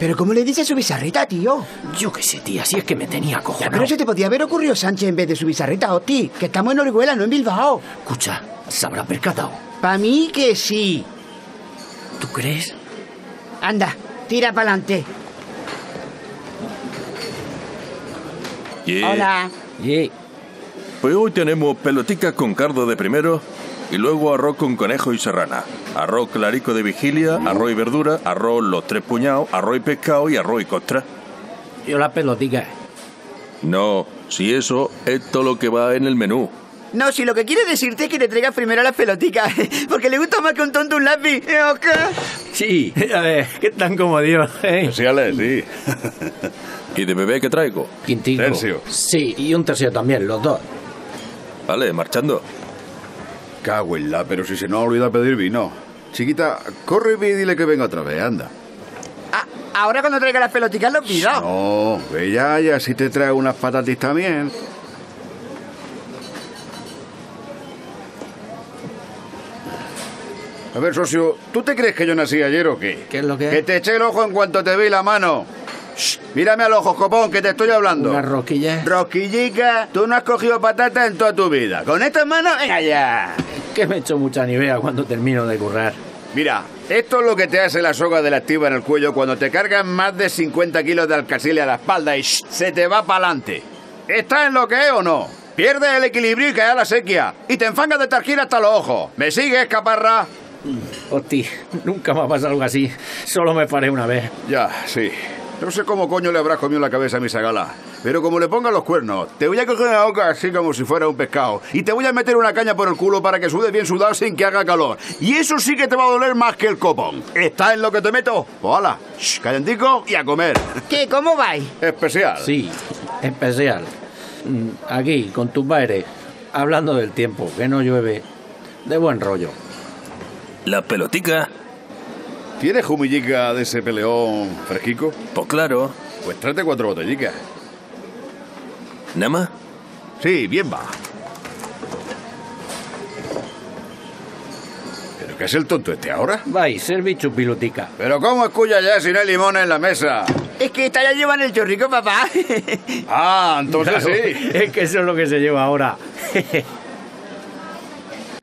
¿Pero cómo le dices su bizarreta, tío? Yo qué sé, tía, si es que me tenía Ya, cojonado. pero se te podía haber ocurrido Sánchez en vez de su bizarreta, Oti. Que estamos en Orihuela, no en Bilbao. Escucha, ¿se habrá percatado? Pa' mí que sí. ¿Tú crees? Anda, tira pa'lante. Hola. Y Pues hoy tenemos peloticas con cardo de primero y luego arroz con conejo y serrana. Arroz clarico de vigilia, arroz y verdura, arroz los 3 puñados, arroz y pescado y arroz y costra. yo la pelotica. No, si eso es todo lo que va en el menú. No, si lo que quiere decirte es que le traigas primero las peloticas. Porque le gusta más que un tonto un lápiz. ¿O qué? Sí, a ver, ¿qué tan como Dios? Especiales, sí. ¿Y de bebé qué traigo? Quintico. Tercio. Sí, y un tercio también, los dos. Vale, marchando. Cago en la, pero si se nos ha olvidado pedir vino. Chiquita, corre y dile que venga otra vez, anda. Ah, ahora cuando traiga las peloticas lo pido. No, ve ya, si te trae unas patatis también. A ver, socio, ¿tú te crees que yo nací ayer o qué? ¿Qué es lo que Que es? te eché el ojo en cuanto te vi la mano. Shh, mírame al ojo, copón, que te estoy hablando. Una rosquilla. Rosquillica, tú no has cogido patata en toda tu vida. Con estas manos, venga ya. Que me echo mucha nivea cuando termino de currar. Mira, esto es lo que te hace la soga de la activa en el cuello cuando te cargan más de 50 kilos de alcacile a la espalda y se te va para adelante. ¿Estás en lo que es o no? Pierdes el equilibrio y caes a la sequía. Y te enfangas de tarjir hasta los ojos. ¿Me sigues, caparra? Hostia, nunca me ha pasado algo así. Solo me paré una vez. Ya, sí. No sé cómo coño le habrás comido la cabeza a mi sagala. Pero como le ponga los cuernos, te voy a coger la boca así como si fuera un pescado. Y te voy a meter una caña por el culo para que sudes bien sudado sin que haga calor. Y eso sí que te va a doler más que el copón. ¿Estás en lo que te meto? Pues hala, callentico y a comer. ¿Qué? ¿Cómo vais? Especial. Sí, especial. Aquí, con tus padres, hablando del tiempo, que no llueve. De buen rollo. ¿La pelotica? ¿Tienes humillica de ese peleón fresquico? Pues claro. Pues trate 4 botellicas. ¿Nada más? Sí, bien va. ¿Pero qué es el tonto este ahora? Vais, serví chupilutica. ¿Pero cómo escucha ya si no hay limones en la mesa? Es que esta ya llevan el chorrico, papá. Ah, entonces Claro, sí. es que eso es lo que se lleva ahora.